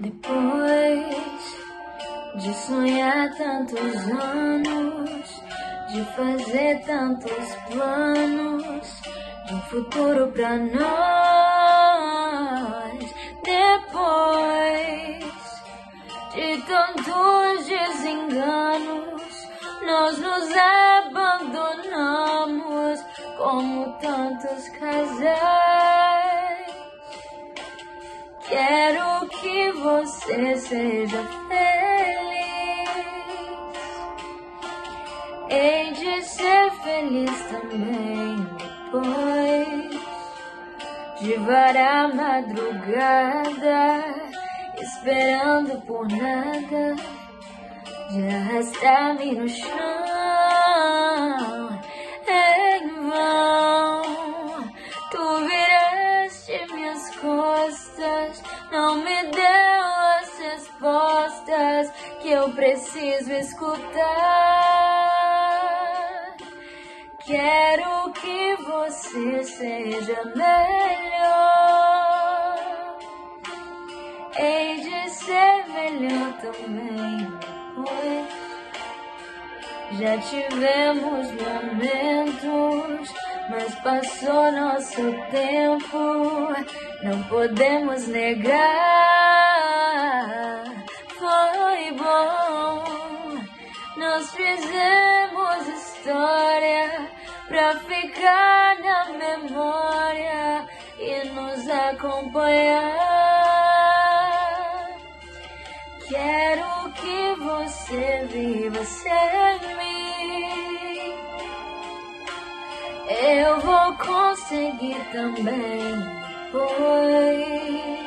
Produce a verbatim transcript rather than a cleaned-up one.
Depois de sonhar tantos anos, de fazer tantos planos, de um futuro pra nós. Depois de tantos desenganos, nós nos abandonamos como tantos casais. Quero que você seja feliz, hei de ser feliz também depois de varar a madrugada, esperando por nada, de arrastar-me no chão. Em vão, tu viraste minhas costas, não me deu as respostas que eu preciso escutar. Quero que você seja melhor, hei de ser melhor também depois. Já tivemos momentos, mas passou nosso tempo, não podemos negar. Foi bom, nós fizemos história pra ficar na memória e nos acompanhar. Quero que você viva sem mim, eu vou conseguir também depois.